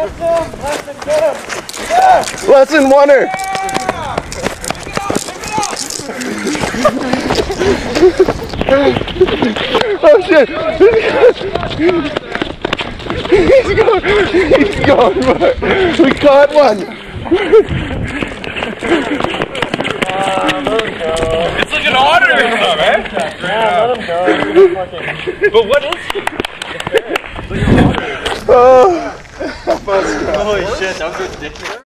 Lesson oneer. Oh shit! He's going, we caught one! It's like an otter or something, eh? Yeah, let him go. But what is he? Oh! Holy shit, that was ridiculous.